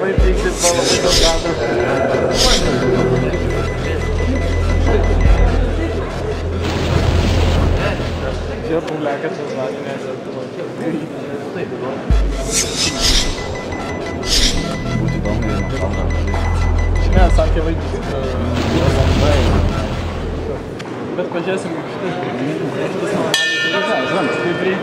vai ter que ser bola jogada. Já por lá que essas vagas, né? Muito bom mesmo. Ja, sabe que vai bet pažiūrėsim, šitas normaliai.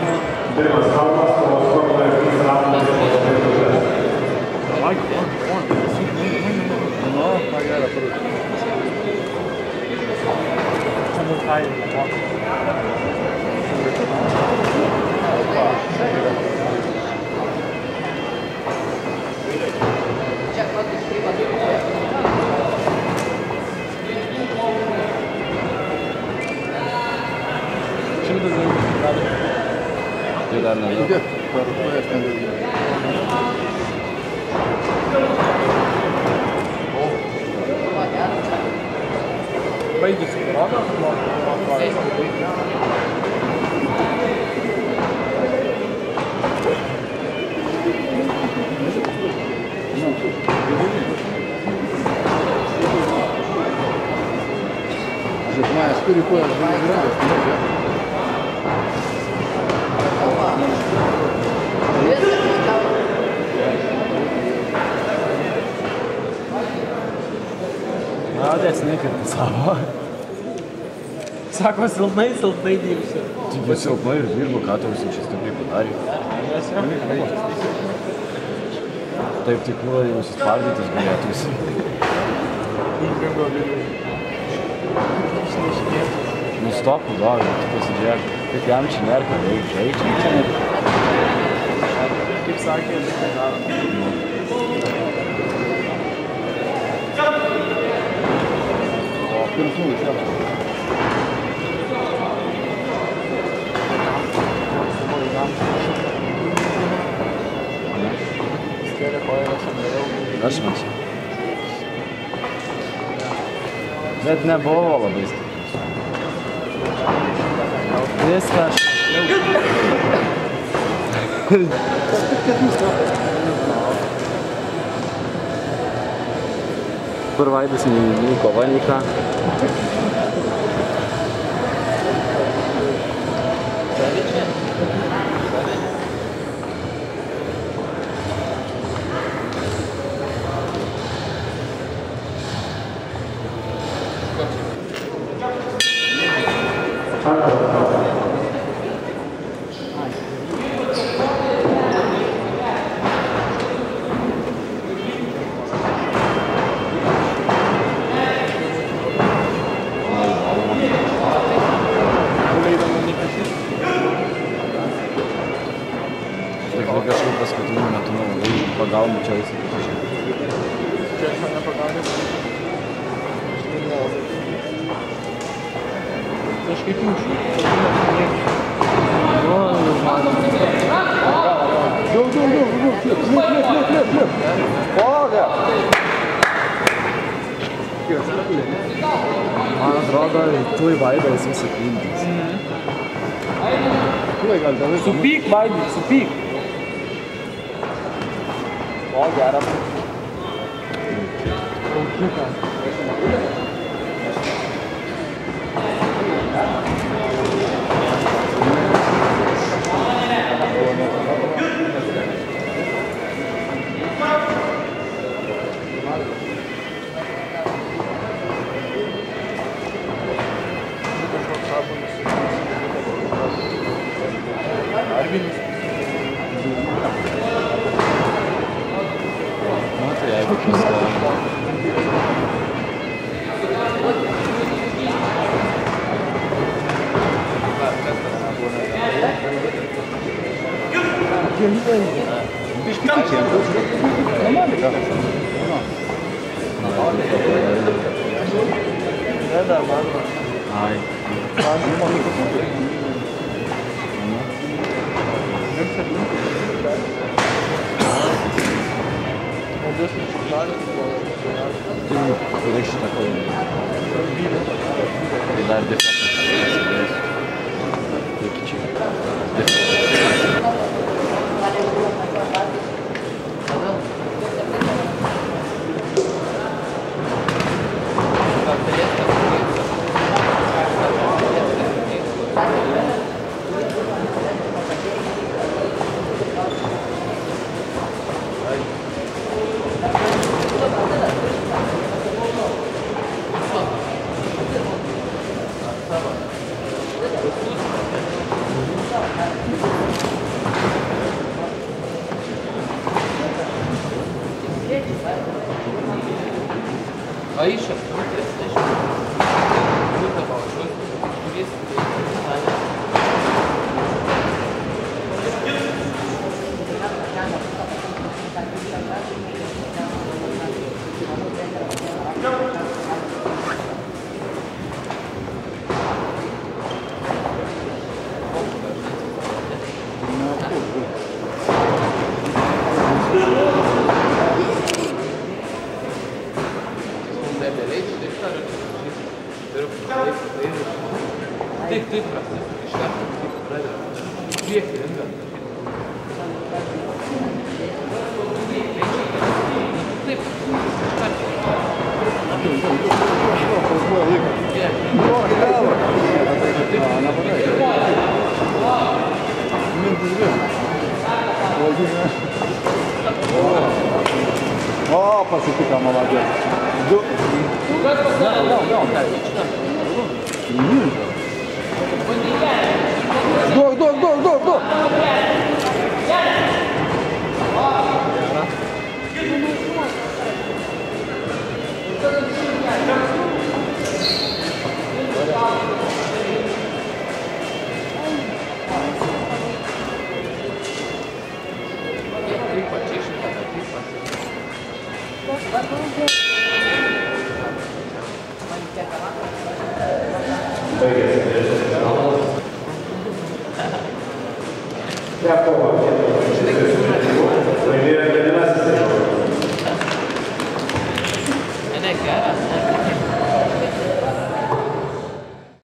Baigėsi proga, Mas turi kojas žaidžiantis, Radės nekirti savo. Sako, silpnai dirbsi. Tik silpnai ir dirbu, ką tau visi čia stipriai padarė. Taip tik nusispardytis galėtų visi. Nustok, udovė, tu pasižiūrėk, kaip jam čia nerka, žaidžia. Kaip sakė, tai daro. o pirmų išėmė. Skėlė koją rašamėliau. Aš mačiau. Bet nebuvo labai stiprus. Viską aš kur Vaidas nei kova, nei ką. Kažkaip paskutiniu metu nelabai pagaunu čia visi. Čia aš mane pagaunęs. Kažkaip jaučiu. Man atrodo, tu į Vaidas visą pildys. Supyk, Vaidai, supyk. O, geras. Aukiuką. Arvinis. Nu, tai jeigu šis Ai. Reikia šitą kalbą. Tai dar defektą pasidėsiu. Iki čia. Defektą. Tik, prasīt, priekti, Опа, Супика, молодец. Вдох. Дякую.